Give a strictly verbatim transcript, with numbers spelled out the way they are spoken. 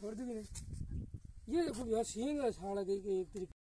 छोड़ दूंगी नहीं। ये देखो यार सींग है साला के एक तरीके